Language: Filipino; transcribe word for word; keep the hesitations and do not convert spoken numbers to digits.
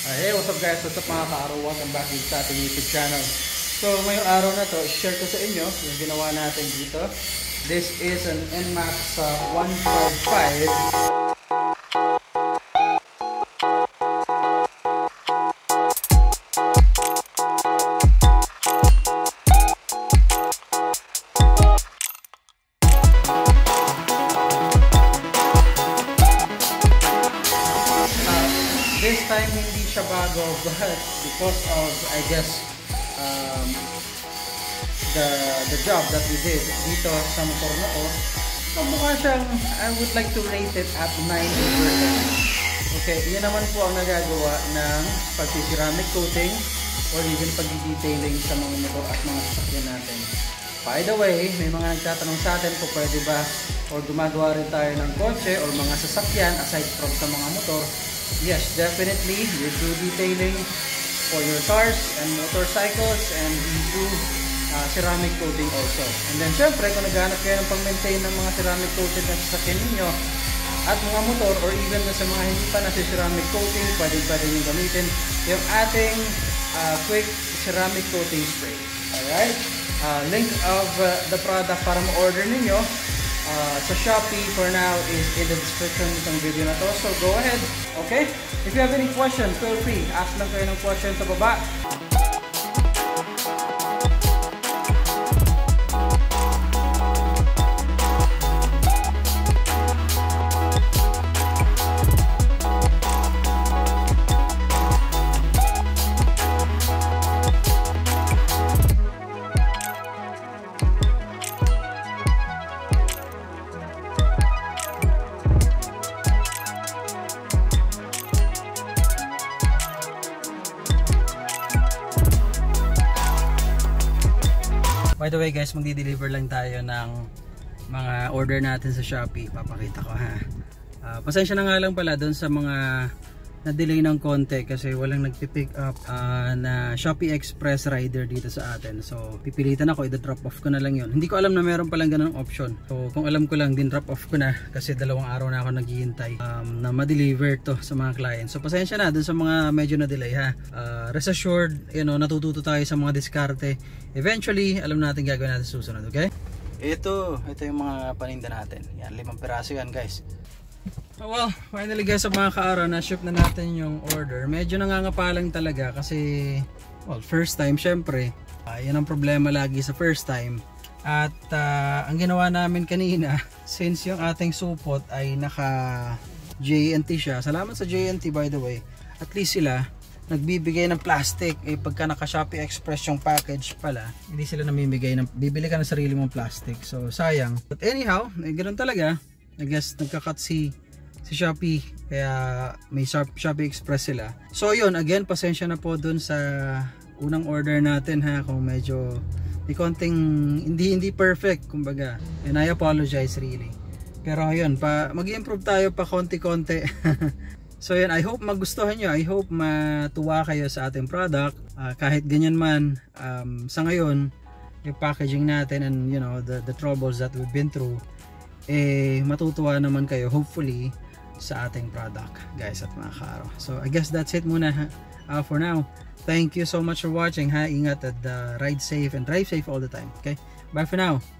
Uh, hey, what's up guys? What's up mga ka-araw? Welcome back dito sa ating YouTube channel. So, ngayong araw na to, share ko sa inyo yung ginawa natin dito. This is an N MAX uh, one fifty-five. This time hindi siya bago, but because of, I guess, um, the the job that we did dito sa motor na to, so mukha siyang, I would like to rate it at nine over ten. Okay, yun naman po ang nagagawa ng pag-ceramic coating or even pag-detailing sa mga motor at mga sasakyan natin. By the way, may mga nagtatanong sa atin kung pwede ba or gumagawa rin tayo ng kotse or mga sasakyan aside from sa mga motor. Yes, definitely, we do detailing for your cars and motorcycles, and we do uh, ceramic coating also. And then syempre, kung naghahanap kayo ng pang-maintain ng mga ceramic coating na sasakyan ninyo at mga motor, or even sa mga hindi pa na ceramic coating, pwede pwede nyo gamitin yung ating uh, quick ceramic coating spray. Alright? Uh, link of uh, the product para ma-order ninyo Uh, sa Shopee for now is in the description ng video na to. So go ahead, okay? If you have any questions, feel free. Ask lang kayo ng question sa baba. By the way guys, magdi-deliver lang tayo ng mga order natin sa Shopee. Papakita ko ha. Uh, pasensya na nga lang pala doon sa mga na-delay ng konti kasi walang nagpi-pick up uh, na Shopee Express rider dito sa atin. So pipilitan ako, i-drop off ko na lang yun. Hindi ko alam na meron palang ganung option. So kung alam ko lang, din drop off ko na kasi dalawang araw na ako naghihintay um, na ma-deliver to sa mga clients. So pasensya na doon sa mga medyo na-delay ha. Uh, rest assured, you know, natututo tayo sa mga diskarte. Eventually, alam natin gagawin natin susunod, okay? Ito, ito yung mga paninda natin. Yan, limang piraso yan guys. Oh, well, finally guys, sa mga ka-araw na ship na natin yung order. Medyo nangangapalang talaga kasi, well, first time syempre. Uh, yan ang problema lagi sa first time. At uh, ang ginawa namin kanina, since yung ating supot ay naka J N T siya. Salamat sa J N T by the way. At least sila nagbibigay ng plastic. Eh pagka naka Shopee Express yung package pala, hindi sila namimigay ng, bibili ka ng sarili mong plastic. So sayang. But anyhow, eh, ganoon talaga. I guess nagka-cut si si Shopee kaya may Shopee Express sila. So yun, again, pasensya na po dun sa unang order natin ha, kung medyo may konting hindi hindi perfect kumbaga, and I apologize really. Pero ayun, pa mag-improve tayo pa konti-konti. So yun, I hope magustuhan nyo, I hope matuwa kayo sa ating product. Uh, kahit ganyan man, um, sa ngayon yung packaging natin and you know the, the troubles that we've been through, eh matutuwa naman kayo hopefully sa ating product guys at mga ka-araw. So I guess that's it muna uh, for now. Thank you so much for watching ha. Ingat at uh, ride safe and drive safe all the time. Okay, bye for now.